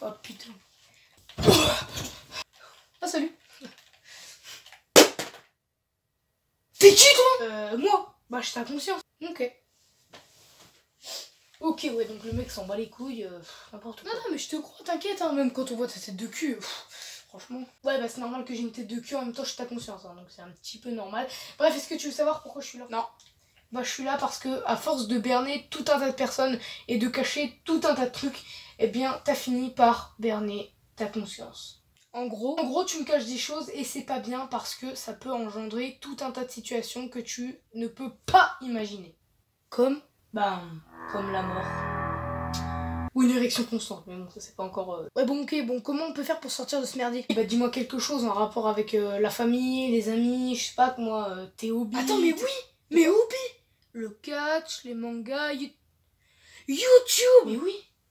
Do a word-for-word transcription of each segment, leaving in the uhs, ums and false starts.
Oh putain. Ah salut. T'es qui toi? Euh moi. Bah j'étais à conscience. Ok. Ok ouais donc le mec s'en bat les couilles, euh, n'importe quoi. Non non mais je te crois, t'inquiète hein, même quand on voit ta tête de cul. Pff, franchement. Ouais bah c'est normal que j'ai une tête de cul, en même temps je suis à conscience hein, donc c'est un petit peu normal. Bref, est-ce que tu veux savoir pourquoi je suis là? Non. Bah je suis là parce que à force de berner tout un tas de personnes et de cacher tout un tas de trucs, eh bien t'as fini par berner ta conscience. En gros, en gros tu me caches des choses et c'est pas bien parce que ça peut engendrer tout un tas de situations que tu ne peux pas imaginer. Comme Bah, comme la mort. Ou une érection constante, mais bon, ça c'est pas encore... Euh... Ouais bon ok, bon comment on peut faire pour sortir de ce merdier? Bah dis-moi quelque chose en rapport avec euh, la famille, les amis, je sais pas que moi, euh, tes hobbies... Attends mais oui, mes hobbies! Le catch, les mangas, you... YouTube! Mais oui!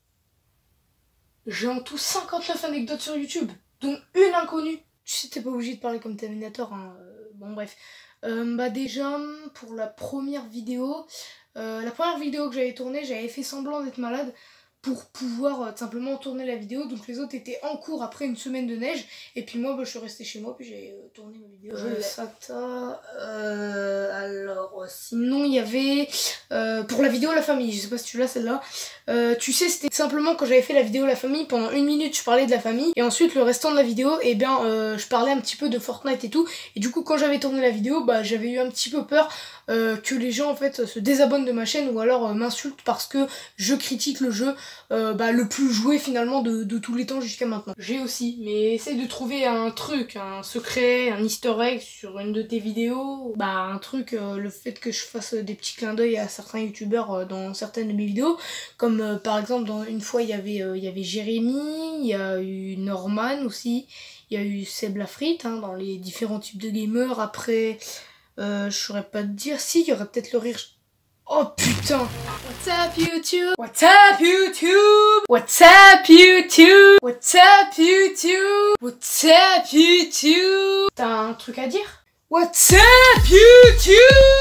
J'ai en tout cinquante-neuf anecdotes sur YouTube, dont une inconnue. Tu sais t'es pas obligé de parler comme Terminator, hein. Euh, bon bref. Euh, bah déjà, pour la première vidéo... Euh, la première vidéo que j'avais tournée, j'avais fait semblant d'être malade pour pouvoir euh, simplement tourner la vidéo. Donc les autres étaient en cours après une semaine de neige. Et puis moi, bah, je suis restée chez moi puis j'ai euh, tourné ma vidéo. Euh, Sata, euh, alors euh, sinon il y avait euh, pour la vidéo La Famille. Je sais pas si tu l'as celle-là. Euh, tu sais, c'était simplement quand j'avais fait la vidéo La Famille, pendant une minute je parlais de la famille. Et ensuite le restant de la vidéo, et eh bien euh, je parlais un petit peu de Fortnite et tout. Et du coup quand j'avais tourné la vidéo, bah j'avais eu un petit peu peur euh, que les gens en fait se désabonnent de ma chaîne ou alors euh, m'insultent parce que je critique le jeu euh, bah, le plus joué finalement de, de tous les temps jusqu'à maintenant. J'ai aussi, mais essaye de trouver un truc, un secret, un easter egg sur une de tes vidéos. Bah un truc, euh, le fait que je fasse des petits clins d'œil à certains youtubeurs euh, dans certaines de mes vidéos, comme euh, par exemple dans une fois il y avait euh, il y avait Jérémy, il y a eu Norman aussi, il y a eu Seb Lafrite hein, dans les différents types de gamers. Après euh, je saurais pas te dire, si il y aurait peut-être le rire. Oh putain! What's up YouTube? What's up YouTube? What's up YouTube? What's up YouTube? What's up YouTube? T'as un truc à dire? What's up YouTube?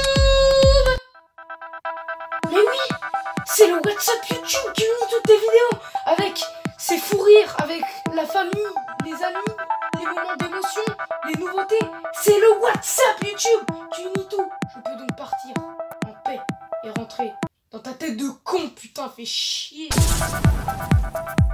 Mais oui! C'est le What's up YouTube qui unit toutes tes vidéos! Avec ses fous rires, avec la famille, les amis, les moments d'émotion, les nouveautés. C'est le What's up YouTube qui unit tout. Je peux donc partir en paix et rentrer dans ta tête de con, putain, fais chier.